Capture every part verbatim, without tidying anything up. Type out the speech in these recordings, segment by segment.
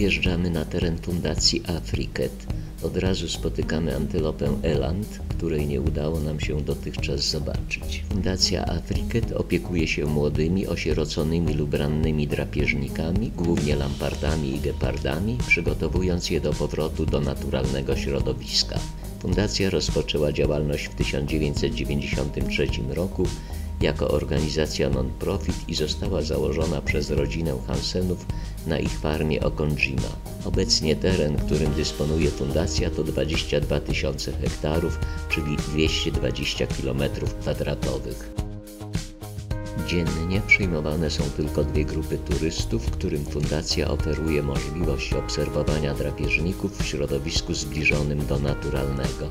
Wjeżdżamy na teren Fundacji Afriket. Od razu spotykamy antylopę eland, której nie udało nam się dotychczas zobaczyć. Fundacja Afriket opiekuje się młodymi, osieroconymi lub rannymi drapieżnikami, głównie lampardami i gepardami, przygotowując je do powrotu do naturalnego środowiska. Fundacja rozpoczęła działalność w tysiąc dziewięćset dziewięćdziesiątym trzecim roku jako organizacja non-profit i została założona przez rodzinę Hansenów na ich farmie Okonjima. Obecnie teren, którym dysponuje fundacja, to dwadzieścia dwa tysiące hektarów, czyli dwieście dwadzieścia kilometrów kwadratowych. Dziennie przyjmowane są tylko dwie grupy turystów, którym fundacja oferuje możliwość obserwowania drapieżników w środowisku zbliżonym do naturalnego.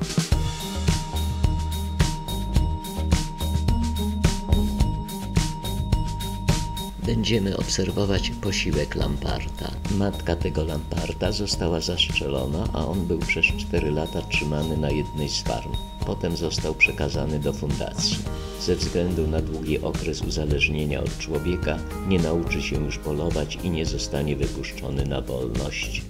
Będziemy obserwować posiłek lamparta. Matka tego lamparta została zastrzelona, a on był przez cztery lata trzymany na jednej z farm. Potem został przekazany do fundacji. Ze względu na długi okres uzależnienia od człowieka nie nauczy się już polować i nie zostanie wypuszczony na wolność.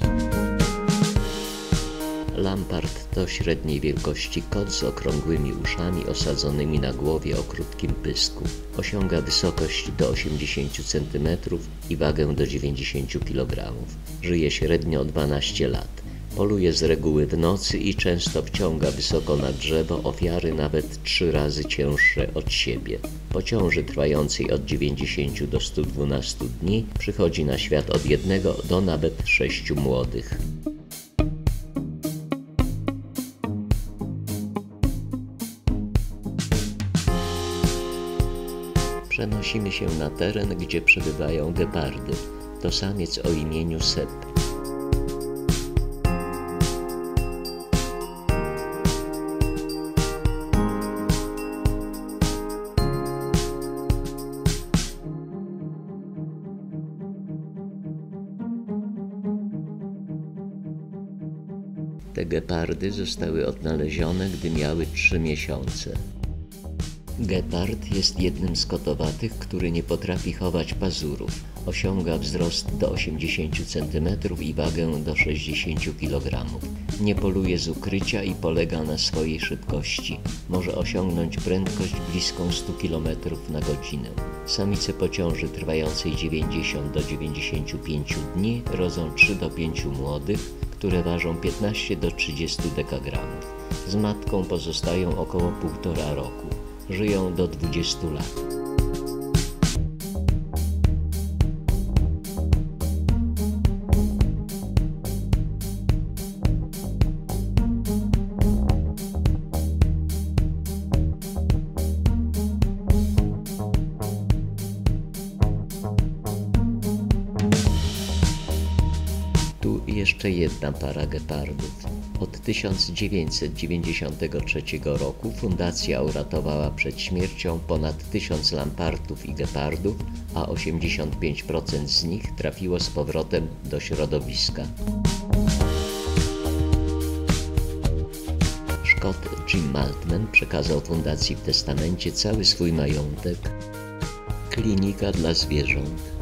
Lampart to średniej wielkości kot z okrągłymi uszami osadzonymi na głowie o krótkim pysku. Osiąga wysokość do osiemdziesięciu centymetrów i wagę do dziewięćdziesięciu kilogramów. Żyje średnio dwanaście lat. Poluje z reguły w nocy i często wciąga wysoko na drzewo ofiary nawet trzy razy cięższe od siebie. Po ciąży trwającej od dziewięćdziesięciu do stu dwunastu dni przychodzi na świat od jednego do nawet sześciu młodych. Przenosimy się na teren, gdzie przebywają gepardy. To samiec o imieniu Sep. Te gepardy zostały odnalezione, gdy miały trzy miesiące. Gepard jest jednym z kotowatych, który nie potrafi chować pazurów. Osiąga wzrost do osiemdziesięciu centymetrów i wagę do sześćdziesięciu kilogramów. Nie poluje z ukrycia i polega na swojej szybkości. Może osiągnąć prędkość bliską stu kilometrów na godzinę. Samice po ciąży trwającej dziewięćdziesiąt do dziewięćdziesięciu pięciu dni rodzą trzy do pięciu młodych, które ważą piętnaście do trzydziestu dekagramów. Z matką pozostają około półtora roku. Żyją do dwudziestu lat. Tu jeszcze jedna para gepardów. Od tysiąc dziewięćset dziewięćdziesiątego trzeciego roku fundacja uratowała przed śmiercią ponad tysiąc lampartów i gepardów, a osiemdziesiąt pięć procent z nich trafiło z powrotem do środowiska. Szkot Jim Maltman przekazał fundacji w testamencie cały swój majątek. Klinika dla zwierząt.